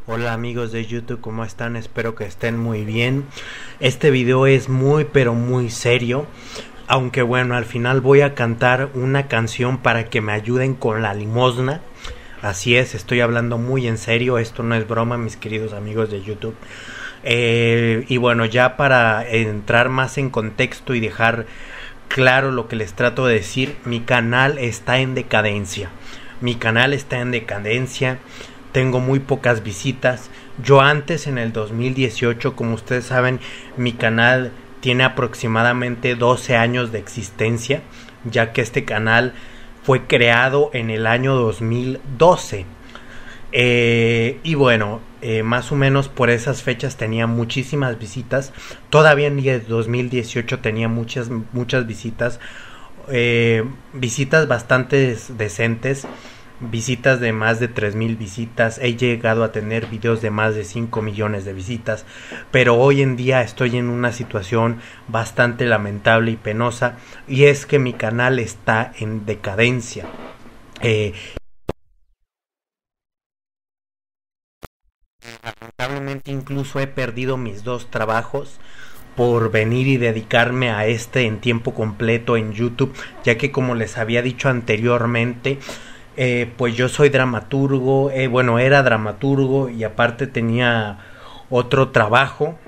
Hola amigos de YouTube, ¿cómo están? Espero que estén muy bien. Este video es muy pero muy serio. Aunque bueno, al final voy a cantar una canción para que me ayuden con la limosna. Así es, estoy hablando muy en serio, esto no es broma, mis queridos amigos de YouTube. Y bueno, ya para entrar más en contexto y dejar claro lo que les trato de decir, mi canal está en decadencia. Tengo muy pocas visitas. Yo antes, en el 2018, como ustedes saben, mi canal tiene aproximadamente 12 años de existencia, ya que este canal fue creado en el año 2012. Y bueno, más o menos por esas fechas tenía muchísimas visitas. Todavía en el 2018 tenía muchas visitas. Visitas bastante decentes. Visitas de más de 3000 visitas. He llegado a tener videos de más de 5 millones de visitas. Pero hoy en día estoy en una situación bastante lamentable y penosa. Y es que mi canal está en decadencia. Lamentablemente incluso he perdido mis dos trabajos por venir y dedicarme a este en tiempo completo en YouTube, ya que como les había dicho anteriormente, pues yo soy dramaturgo, era dramaturgo y aparte tenía otro trabajo,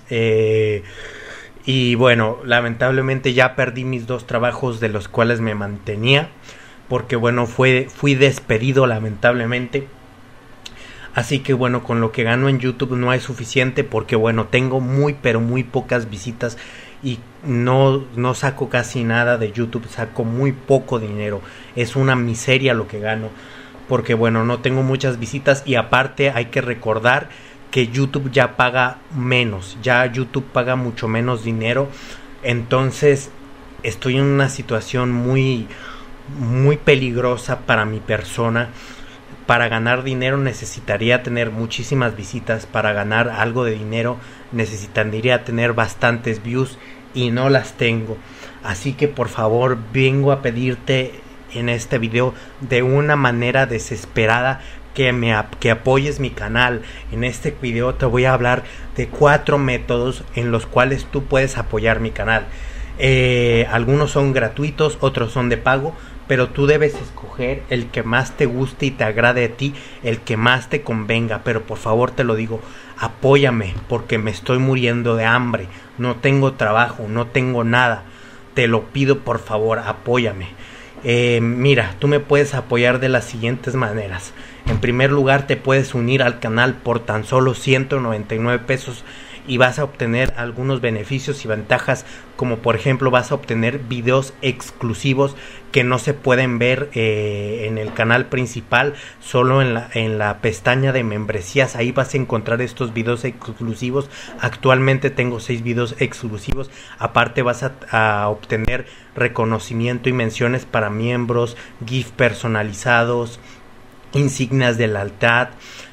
y bueno, lamentablemente ya perdí mis dos trabajos de los cuales me mantenía, porque bueno, fui despedido lamentablemente. Así que bueno, con lo que gano en YouTube no es suficiente, porque bueno, tengo muy pero muy pocas visitas y no saco casi nada de YouTube, saco muy poco dinero. Es una miseria lo que gano, porque bueno, no tengo muchas visitas y aparte hay que recordar que YouTube ya paga menos, ya YouTube paga mucho menos dinero. Entonces estoy en una situación muy peligrosa para mi persona. Para ganar dinero necesitaría tener muchísimas visitas. Para ganar algo de dinero necesitaría tener bastantes views y no las tengo. Así que por favor vengo a pedirte en este video de una manera desesperada que apoyes mi canal. En este video te voy a hablar de 4 métodos en los cuales tú puedes apoyar mi canal. Algunos son gratuitos, otros son de pago, pero tú debes escoger el que más te guste y te agrade a ti, el que más te convenga. Pero por favor te lo digo, apóyame, porque me estoy muriendo de hambre, no tengo trabajo, no tengo nada. Te lo pido, por favor, apóyame. Mira, tú me puedes apoyar de las siguientes maneras. En primer lugar, te puedes unir al canal por tan solo 199 pesos y vas a obtener algunos beneficios y ventajas, como por ejemplo vas a obtener videos exclusivos que no se pueden ver en el canal principal, solo en la pestaña de membresías. Ahí vas a encontrar estos videos exclusivos. Actualmente tengo 6 videos exclusivos. Aparte vas a obtener reconocimiento y menciones para miembros, GIF personalizados, insignias de lealtad,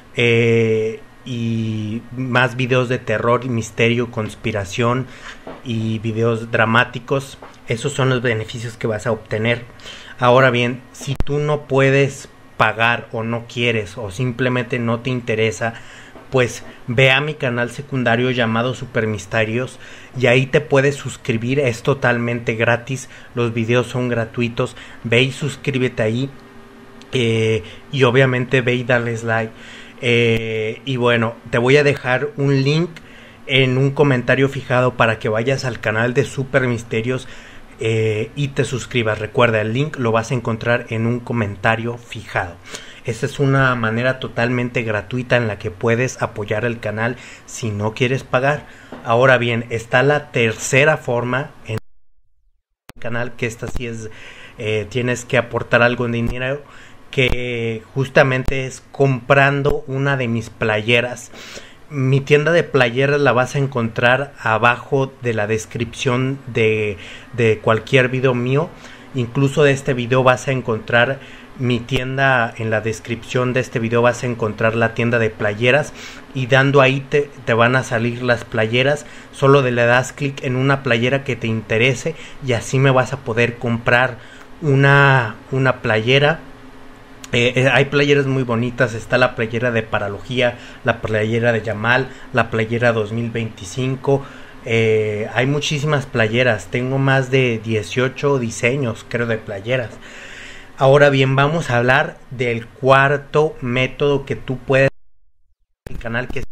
y más videos de terror, misterio, conspiración y videos dramáticos. Esos son los beneficios que vas a obtener. Ahora bien, si tú no puedes pagar o no quieres o simplemente no te interesa, pues ve a mi canal secundario llamado Super Misterios y ahí te puedes suscribir. Es totalmente gratis, los videos son gratuitos. Ve y suscríbete ahí, y obviamente ve y dales like. Y bueno, te voy a dejar un link en un comentario fijado para que vayas al canal de Super Misterios y te suscribas. Recuerda, el link lo vas a encontrar en un comentario fijado. Esta es una manera totalmente gratuita en la que puedes apoyar el canal si no quieres pagar. Ahora bien, está la tercera forma en el canal, que esta sí es, tienes que aportar algo en dinero, que justamente es comprando una de mis playeras. Mi tienda de playeras la vas a encontrar abajo de la descripción de cualquier video mío. Incluso de este video vas a encontrar mi tienda. En la descripción de este video vas a encontrar la tienda de playeras y dando ahí te van a salir las playeras. Solo le das clic en una playera que te interese y así me vas a poder comprar una playera Hay playeras muy bonitas, está la playera de Paralogía, la playera de Yamal, la playera 2025, hay muchísimas playeras, tengo más de 18 diseños creo de playeras. Ahora bien, vamos a hablar del cuarto método que tú puedes en el canal, que es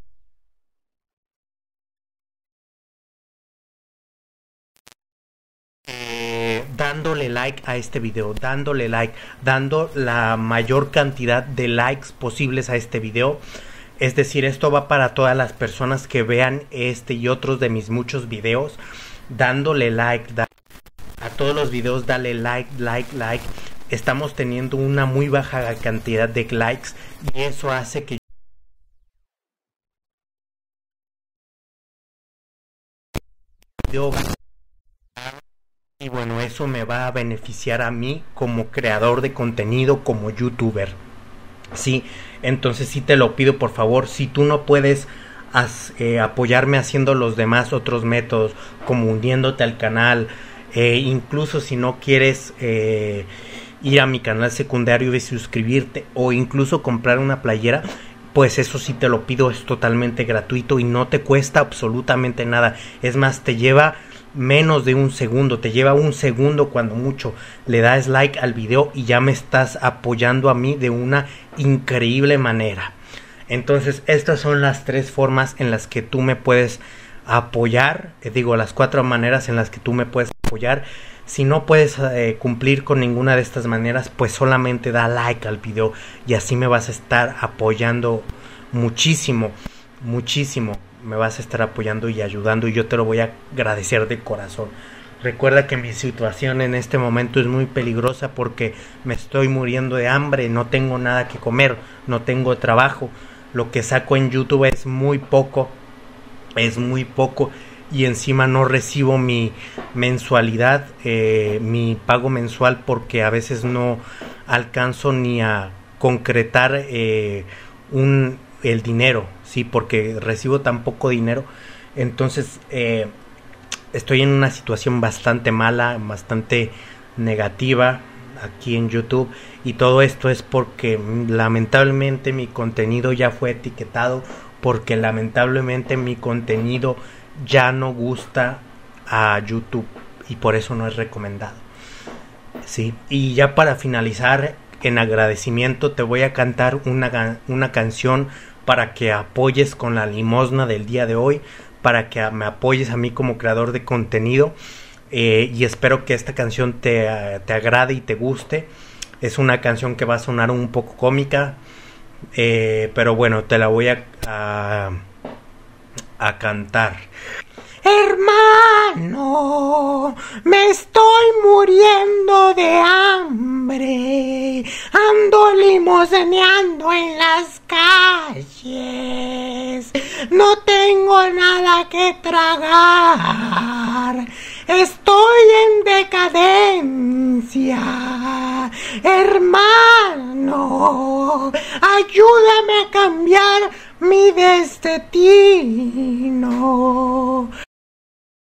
dándole like a este video, dándole like, dando la mayor cantidad de likes posibles a este video. Es decir, esto va para todas las personas que vean este y otros de mis muchos videos, dándole like, a todos los videos dale like, like. Estamos teniendo una muy baja cantidad de likes y eso hace que yo, y bueno, eso me va a beneficiar a mí como creador de contenido, como youtuber. Sí, entonces sí te lo pido por favor, si tú no puedes apoyarme haciendo los demás otros métodos, como uniéndote al canal, incluso si no quieres ir a mi canal secundario y suscribirte, o incluso comprar una playera, pues eso sí te lo pido, es totalmente gratuito y no te cuesta absolutamente nada. Es más, te lleva menos de un segundo, te lleva un segundo cuando mucho, le das like al video y ya me estás apoyando a mí de una increíble manera. Entonces estas son las tres formas en las que tú me puedes apoyar, las 4 maneras en las que tú me puedes apoyar. Si no puedes cumplir con ninguna de estas maneras, pues solamente da like al video y así me vas a estar apoyando muchísimo, muchísimo. Me vas a estar apoyando y ayudando y yo te lo voy a agradecer de corazón. Recuerda que mi situación en este momento es muy peligrosa porque me estoy muriendo de hambre, no tengo nada que comer, no tengo trabajo. Lo que saco en YouTube es muy poco y encima no recibo mi mensualidad, mi pago mensual, porque a veces no alcanzo ni a concretar el dinero, sí, porque recibo tan poco dinero. Entonces estoy en una situación bastante mala, bastante negativa aquí en YouTube, y todo esto es porque lamentablemente mi contenido ya fue etiquetado, porque lamentablemente mi contenido ya no gusta a YouTube y por eso no es recomendado. Sí, y ya para finalizar, en agradecimiento te voy a cantar una canción para que apoyes con la limosna del día de hoy, para que me apoyes a mí como creador de contenido, y espero que esta canción te agrade y te guste. Es una canción que va a sonar un poco cómica, pero bueno, te la voy a cantar. Hermano, me estoy muriendo de hambre, ando limoneando en las calles, no tengo nada que tragar, estoy en decadencia. Hermano, ayúdame a cambiar mi destino.